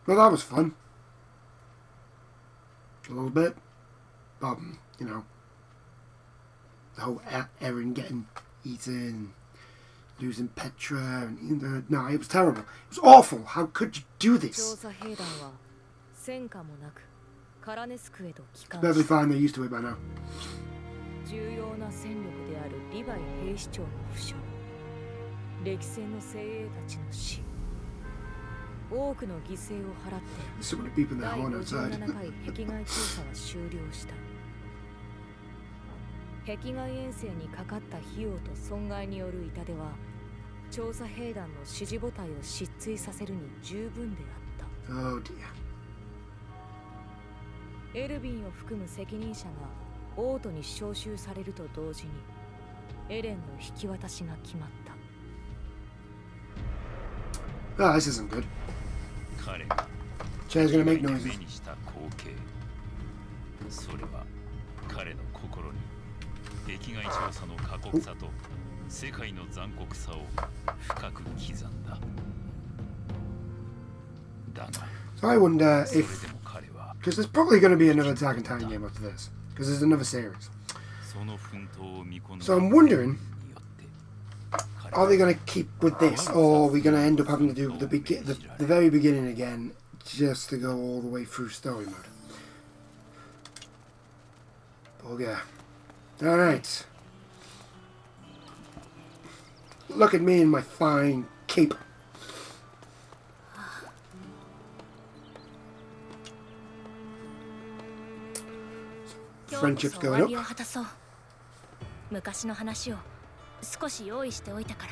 Well, that was fun. A little bit. You know, the whole Eren getting eaten and losing Petra and no, it was terrible. It was awful. How could you do this? Perfectly fine, they're used to it by now. 重要な戦力であるリヴァイ兵士長の負傷、歴戦の精鋭たちの死、多くの犠牲を払って第57回壁外調査は終了した。壁外遠征にかかった費用と損害による痛手は調査兵団の支持母体を失墜させるに十分であった。 Oh dear. エルヴィンを含む責任者が王都に召集されると同時にエレンの引き渡しが決まった。 Ah, this isn't good. 彼が Chair's gonna make noises. 目にした光景、それは彼の心に壁外調査の過酷さと世界の残酷さを深く刻んだ。だが、 So I wonder それ if, でも彼は because there's probably going to be another Attack on Titan game after this, because there's another series. その奮闘を見込んだ So I'm wondering, によって、彼 are は they going to keep with this, or are we going to end up having to do the very beginning again, just to go all the way through story mode? Bugger. All right. Look at me in my fine cape. Friendship's going up. 昔の話を少し用意しておいたから。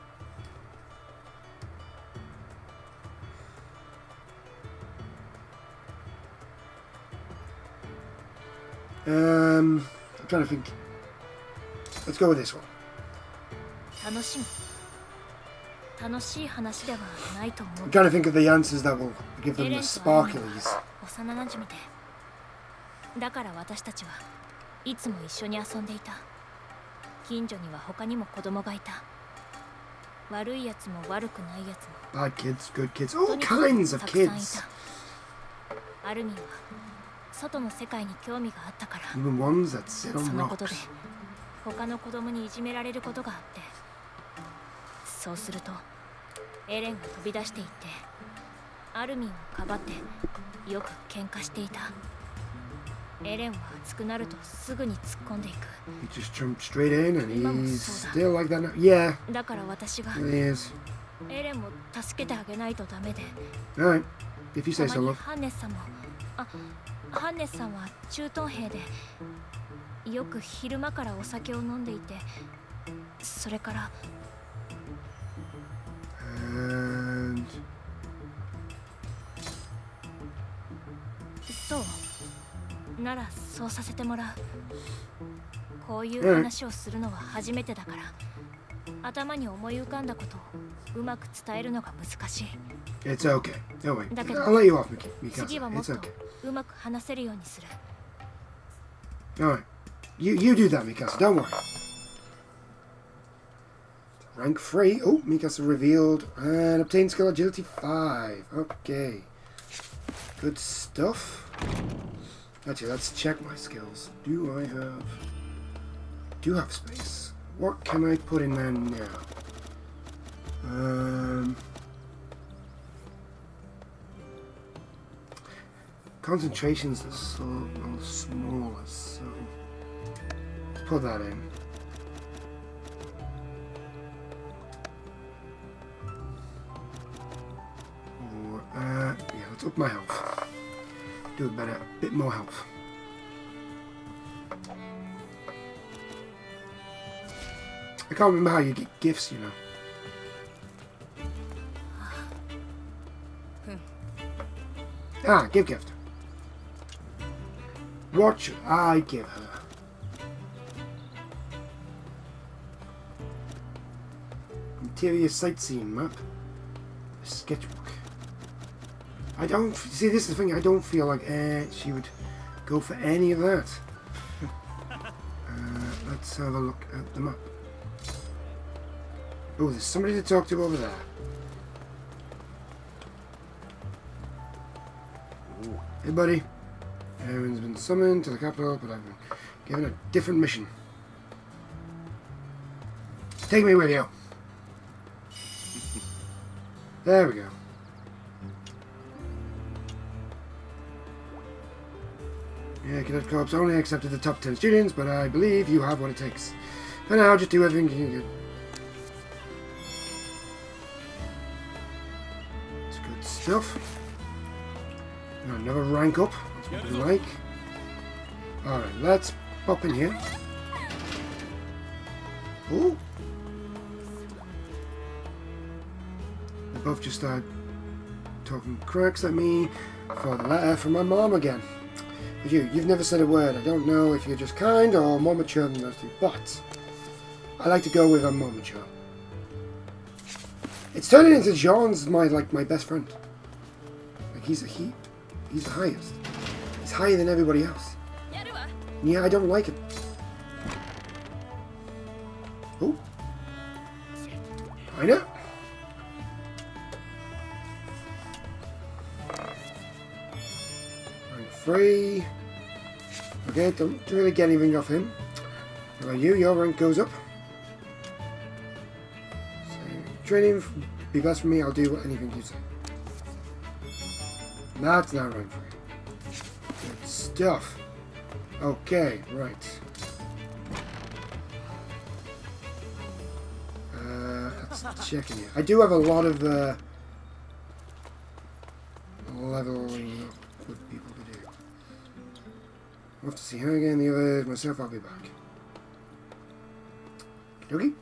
I'm trying to think. Let's go with this one. 楽しむ。楽しい話ではないと思う。 I'm trying to think of the answers that will give them the sparklies. 幼なじみで。だから私たちはいつも一緒に遊んでいた。近所には他にも子供がいた。悪いやつも悪くないやつも。 Bad kids, good kids, all kinds of kids. アルミンは外の世界に興味があったから。 Even ones that sit そ on のことで rocks. 他の子供にいじめられることがあって、そうするとエレンが飛び出していってアルミンをかばってよく喧嘩していた。エレンは熱くなるとすぐに突っ込んでいく。 He just jumped straight in and he's still like that now. Yeah, だから私が he is. エレンを助けてあげないとダメで。 Alright, if you た say ま so, に love. ハンネスさんも、ハンネスさんは駐屯兵でよく昼間からお酒を飲んでいて、それから And そうならそうさせてもらう。こういう話をするのは初めてだから、頭に思い浮かんだことをうまく伝えるのが難しい。 it's okay. Don't worry. だけど I'll let you off, Mikasa. 次はもっ It's と okay. うまく話せるようにする。 Alright. You do that, Mikasa. Don't worry. Rank 3. Oh, Mikasa revealed. And obtain skill agility 5. Okay. Good stuff. Actually, let's check my skills. Do I have space? What can I put in there now? Concentration's the smallest, so let's put that in. Or, yeah, let's up my health. Do a bit more health. I can't remember how you get gifts, you know. Ah, give gift. What should I give her? Interior sightseeing map. A sketchbook. I don't see. This is the thing. I don't feel like she would go for any of that. Let's have a look at the map. Oh, there's somebody to talk to over there. Hey, buddy. Everyone's been summoned to the capital, but I've been given a different mission. Take me with you. There we go. Yeah, Cadet Corps only accepted the top 10 students, but I believe you have what it takes. For now, just do everything you can do. It's good stuff. Another rank up. That's what we like. Alright, let's pop in here. Ooh. They both just started talking cracks at me for the letter from my mom again. But you've never said a word. I don't know if you're just kind or more mature than those two, but I like to go with I'm more mature. It's turning into Jean's my best friend. Like he's the highest. He's higher than everybody else. Yeah, I don't like him. Oh, I know. Rank 3. Okay, don't really get anything off him. What about you? Your rank goes up. So, training, be best for me. I'll do anything you say. That's not rank 3. Good stuff. Okay, right. Let's check in here. I do have a lot of leveling up with people to do. I'll have to see her again. The others, myself, I'll be back. Okay.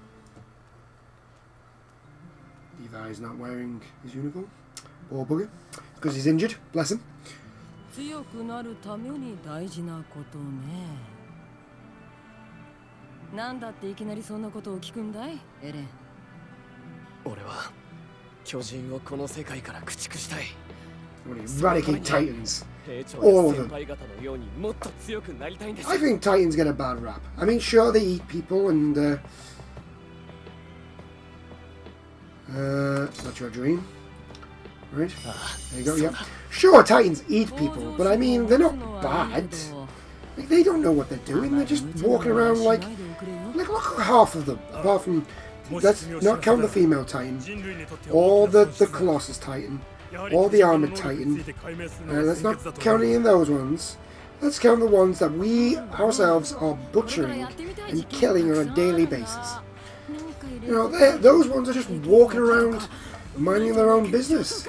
Levi is not wearing his uniform. Poor bugger. Because he's injured. Bless him. 強くなるために大事なことね。なんだっていきなりそんなことを聞くんだい、エレン。 俺は巨人をこの世界から駆逐したい。 Eradicate Titans. All of them. I think Titans get a bad rap. I mean, sure, they eat people and that's your dream. Right? There you go, yeah. Sure, Titans eat people, but I mean, they're not bad. Like, they don't know what they're doing. They're just walking around like look at half of them. Apart from, let's not count the female Titan, or the Colossus Titan, or the Armored Titan. Let's not count any of those ones. Let's count the ones that we ourselves are butchering and killing on a daily basis. You know, those ones are just walking around minding their own business.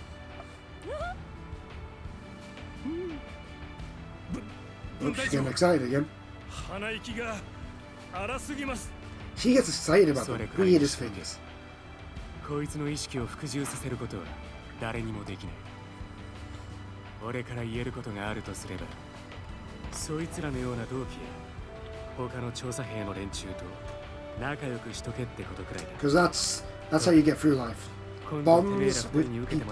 Oh, she's getting excited again. She gets excited about the weirdest figures. こいつの意識を服従させることは誰にもできない。俺から言えることがあるとすれば、そいつらのような同期や他の調査兵の連中と仲良くしとけってことくらいだ。 Because that's how you get through life. Bonds with people.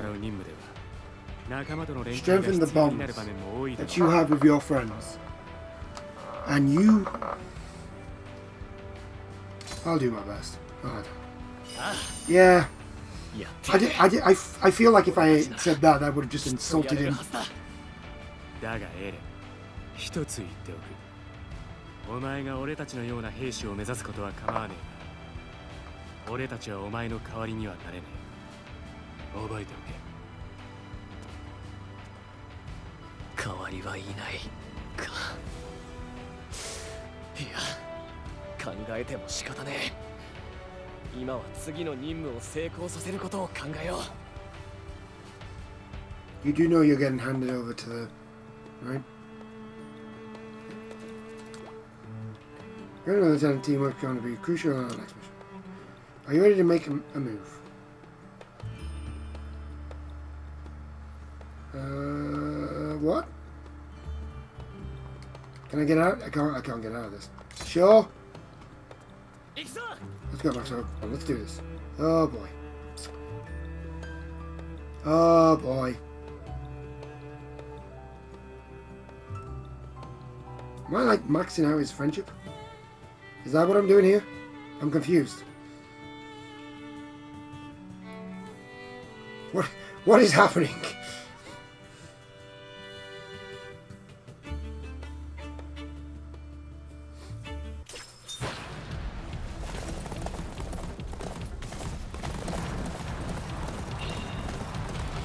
Strengthen the bonds that you have with your friends. And you... I'll do my best. Yeah. I feel like if I said that, I would have just insulted him. だがエレン、一つ言っておく。お前が俺たちのような兵士を目指すことは構わねえが、俺たちはお前の代わりにはなれねえ。覚えておけ。 代わりはいないか。いや、考えても仕方ねえ。今は次の任務を成功させることを考えよう。 You do know you're getting handed over to the... right? Regular Lieutenant teamwork is going to be crucial in our next mission. Are you ready to make a move? What? Can I get out? I can't get out of this. Sure. Let's go back to let's do this. Oh boy. Oh boy. Am I like maxing out his friendship? Is that what I'm doing here? I'm confused. What is happening?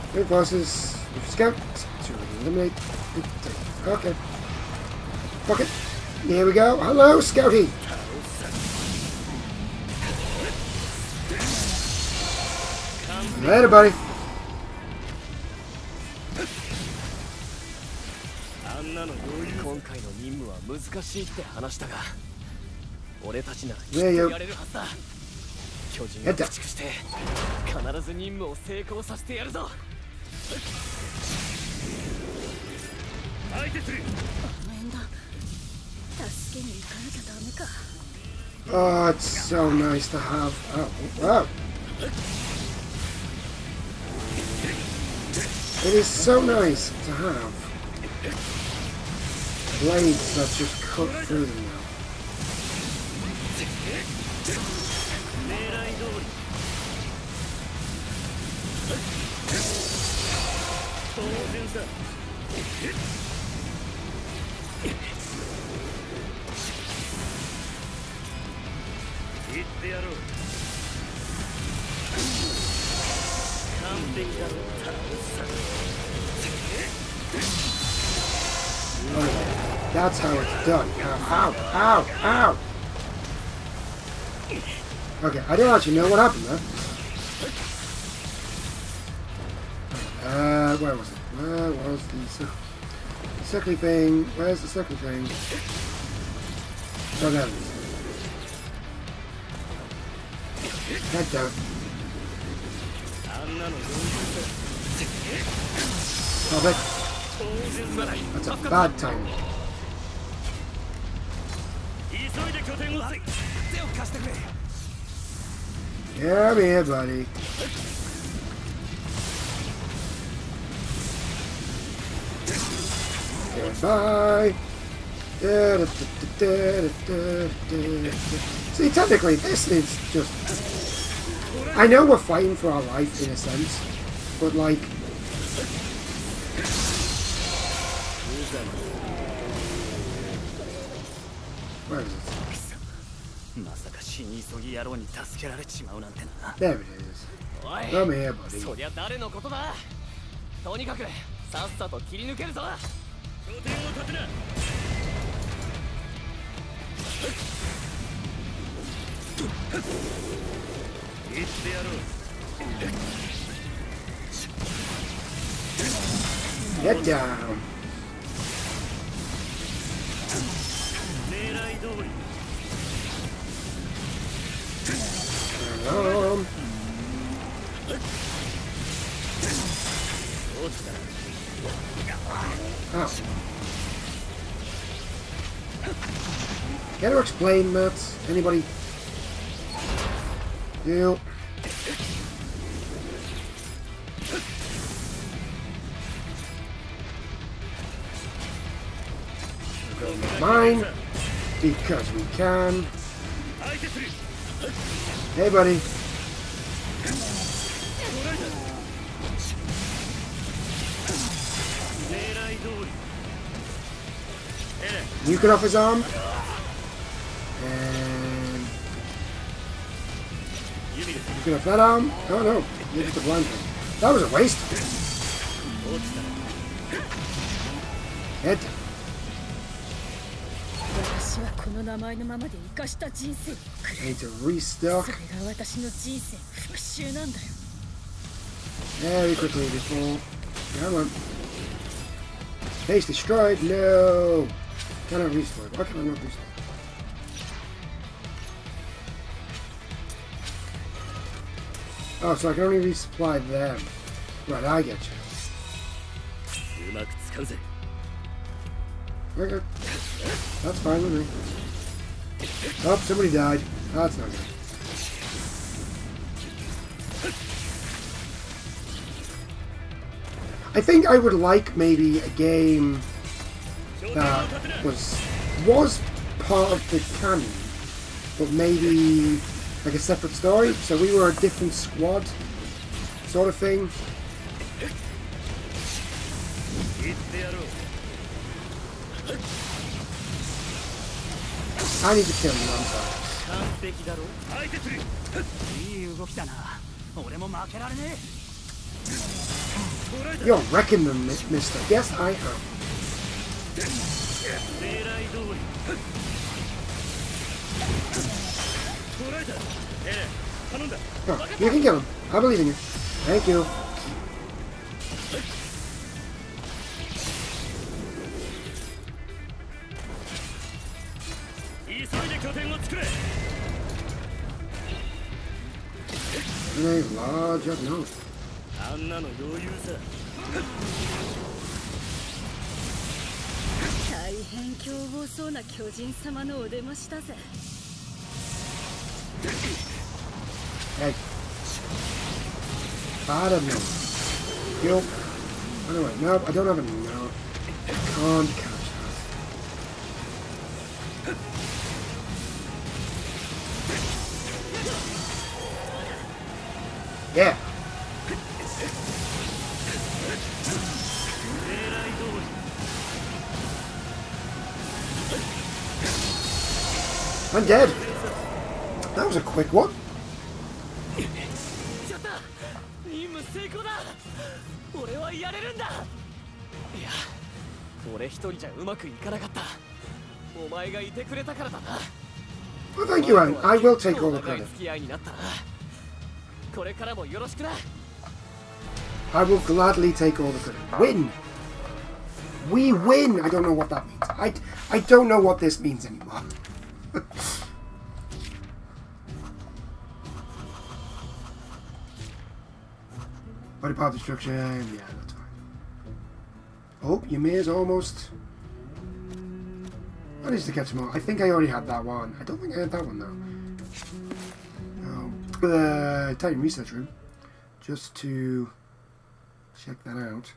Reinforces with scout to eliminate the okay. Fuck it. Here we go. Hello, Scouty. Later, buddy. 今回の任務は難しいって話したが、俺たちならきっとやれるはずだ。巨人を駆逐して必ず任務を成功させてやるぞ。相手する。面だ。助けに行かなきゃダメか。 Oh, it's so nice to have. Oh, wow. It is so nice to have blades that just cut through them now. Okay, that's how it's done. Ow, ow, ow, ow! Okay, I don't actually know what happened there. Where was it? Where was the sickly thing? Where's the sickly thing? Oh, there it is. Head down. Stop it. That's a bad time. Yeah, I'm here, buddy. Goodbye. See, technically, this is just... I know we're fighting for our life, in a sense, but, like... Where is it? There it is. Come here, buddy. そりゃ誰のことだ。とにかくさっさと切り抜けるぞ。拠点を立てな。言ってやろう。 Get down. 狙い通り。 Ow. Can you explain that? Anybody? You. We're going with mine because we can. Hey, buddy. You cut off his arm. And you cut off that arm. Oh no, you hit the blind thing. That was a waste. Head. I need to restock very quickly before. Come on. Base destroyed. No. Cannot restore. Why can I not restore? Oh, so I can only resupply them. Right, I get you. Okay. That's fine with me. Oh, somebody died. Oh, that's not good. I think I would like maybe a game that was part of the canon, but maybe like a separate story. So we were a different squad, sort of thing. I need to kill you, I'm sorry. You're wrecking them, mister. Yes, I am. Oh, you can kill him. I believe in you. Thank you. Large up no. あんなの余裕さ。 大変凶暴そうな巨人様のお出ましだぜ。 Hey. Bottom no. Yo. Anyway, no, I don't have a no. Can't catch that. Yeah. I'm dead. That was a quick one. 任務成功だ。俺はやれるんだ。いや、俺一人じゃうまくいかなかった。お前がいてくれたからだな。 Well, thank you, Aaron. I will take all the credit. 付き合いになったな。これからもよろしくな。 I will gladly take all the credit. Win! We win! I don't know what that means. I don't know what this means anymore. Body part destruction. Yeah, that's fine. Oh, Ymir's almost... I need to catch more. I think I already had that one. I don't think I had that one, though. No. Titan research room. Just to check that out.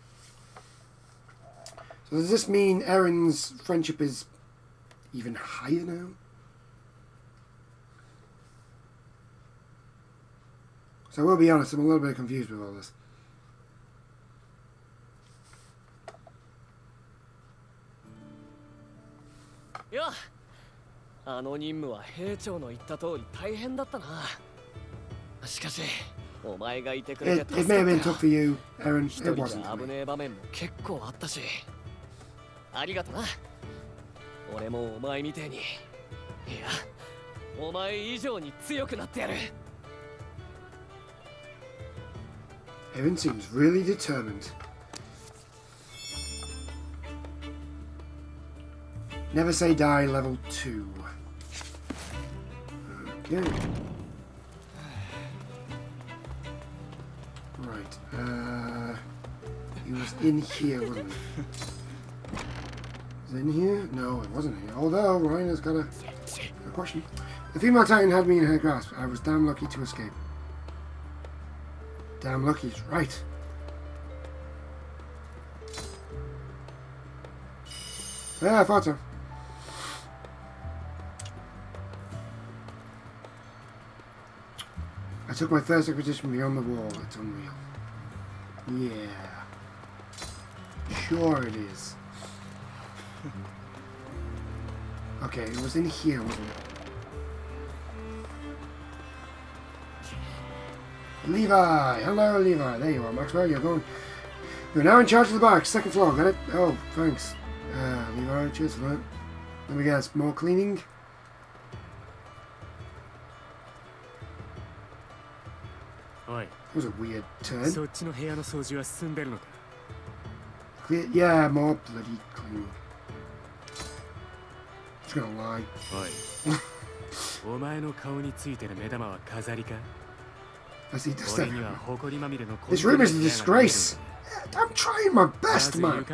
So does this mean Eren's friendship is even higher now? So I will be honest, I'm a little bit confused with all this. Yeah. あの任務は兵長の言った通り大変だったな。しかし、お前がいてくれて助かった。 It may have been tough for you, Eren. 一 It 人 wasn't じゃ for 危 me. ねえ場面も結構あったし。ありがとな。俺もお前みてえに。いや、お前以上に強くなってやる。 Eren seems really determined. Never say die, level 2. Okay. Right. He was in here, wasn't he? Was it in here? No, it wasn't here. Although, Ryan has got a question. The female Titan had me in her grasp. I was damn lucky to escape. Damn lucky is right. Yeah, I thought so. I took my first acquisition beyond the wall. It's unreal. Yeah. Sure it is. Okay, it was in here, wasn't it? Levi! Hello, Levi. There you are, Maxwell. You're now in charge of the barracks. Second floor. Got it? Oh, thanks. Levi, cheers for that. Let me guess. More cleaning? That was a weird turn. Clear? Yeah, more bloody cleaning. Just gonna lie. I see this stuff. This room is a disgrace. I'm trying my best, man.